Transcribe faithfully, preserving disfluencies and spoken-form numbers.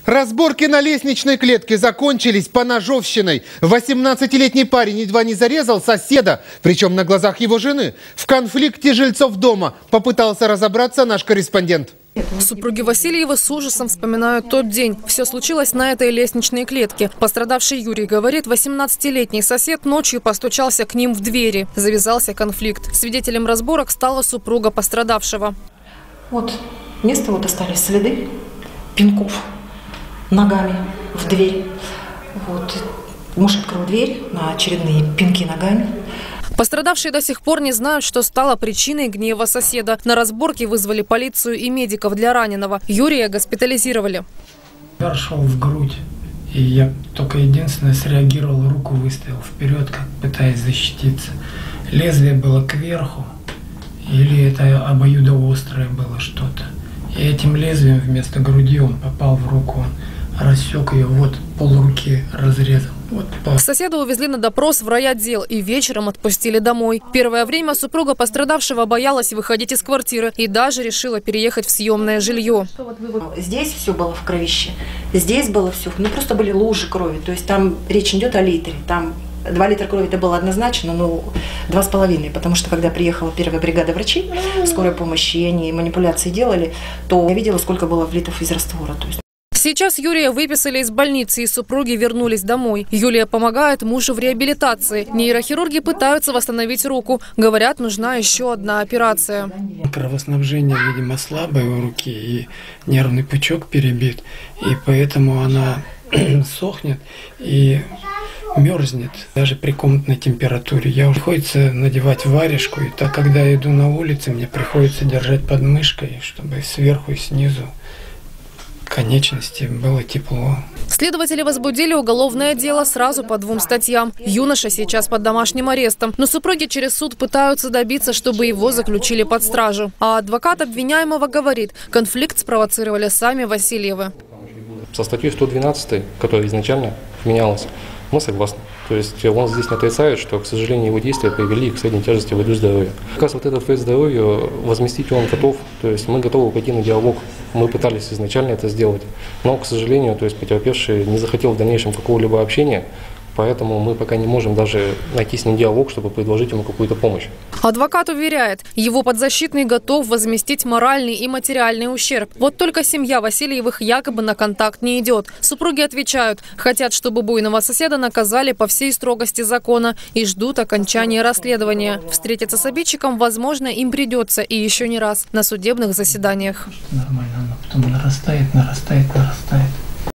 Разборки на лестничной клетке закончились поножовщиной. восемнадцатилетний парень едва не зарезал соседа, причем на глазах его жены. В конфликте жильцов дома попытался разобраться наш корреспондент. Супруги Васильевы с ужасом вспоминают тот день. Все случилось на этой лестничной клетке. Пострадавший Юрий говорит, восемнадцатилетний сосед ночью постучался к ним в двери. Завязался конфликт. Свидетелем разборок стала супруга пострадавшего. Вот место, вот остались следы пинков ногами в дверь. Вот. Муж открыл дверь на очередные пинки ногами. Пострадавшие до сих пор не знают, что стало причиной гнева соседа. На разборке вызвали полицию и медиков для раненого. Юрия госпитализировали. Удар шел в грудь, и я только единственное среагировал, руку выставил вперед, как пытаясь защититься. Лезвие было кверху, или это обоюдоострое было что-то. И этим лезвием вместо груди он попал в руку, он рассек ее, вот полруки разрезал. Вот по... Соседа увезли на допрос в райотдел и вечером отпустили домой. Первое время супруга пострадавшего боялась выходить из квартиры и даже решила переехать в съемное жилье. Здесь все было в кровище, здесь было все, ну просто были лужи крови, то есть там речь идет о литре, там два литра крови это было однозначно, но два с половиной, потому что когда приехала первая бригада врачей скорой помощи, и они манипуляции делали, то я видела, сколько было влитов из раствора. То есть. Сейчас Юрия выписали из больницы, и супруги вернулись домой. Юлия помогает мужу в реабилитации. Нейрохирурги пытаются восстановить руку. Говорят, нужна еще одна операция. Кровоснабжение, видимо, слабое у руки, и нервный пучок перебит. И поэтому она сохнет и мерзнет даже при комнатной температуре. Я приходится надевать варежку, и так, когда я иду на улице, мне приходится держать под мышкой, чтобы сверху и снизу конечности было тепло. Следователи возбудили уголовное дело сразу по двум статьям. Юноша сейчас под домашним арестом, но супруги через суд пытаются добиться, чтобы его заключили под стражу. А адвокат обвиняемого говорит, конфликт спровоцировали сами Васильевы. Со статьей сто двенадцать, которая изначально вменялась, мы согласны. То есть он здесь не отрицает, что, к сожалению, его действия привели к средней тяжести вреду здоровья. Как раз вот этот вред здоровью возместить он готов. То есть мы готовы пойти на диалог. Мы пытались изначально это сделать. Но, к сожалению, то есть потерпевший не захотел в дальнейшем какого-либо общения. Поэтому мы пока не можем даже найти с ним диалог, чтобы предложить ему какую-то помощь. Адвокат уверяет, его подзащитный готов возместить моральный и материальный ущерб. Вот только семья Васильевых якобы на контакт не идет. Супруги отвечают, хотят, чтобы буйного соседа наказали по всей строгости закона и ждут окончания расследования. Встретиться с обидчиком, возможно, им придется и еще не раз на судебных заседаниях. Нормально, но потом нарастает, нарастает, нарастает.